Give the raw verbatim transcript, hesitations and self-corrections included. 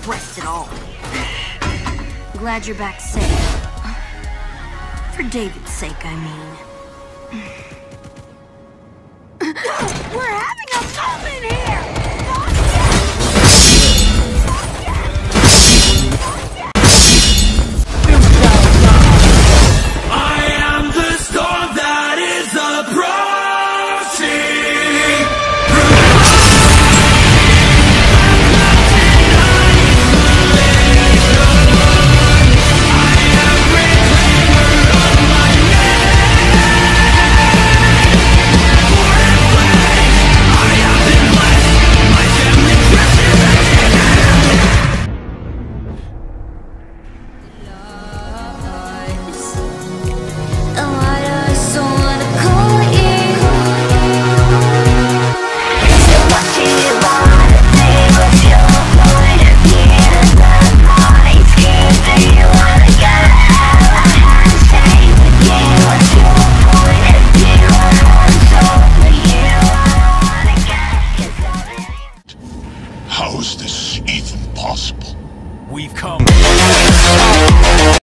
expressed it all. Glad you're back safe. For David's sake, I mean. We're having a moment here! I am the storm that is approaching. How is this even possible? We've come.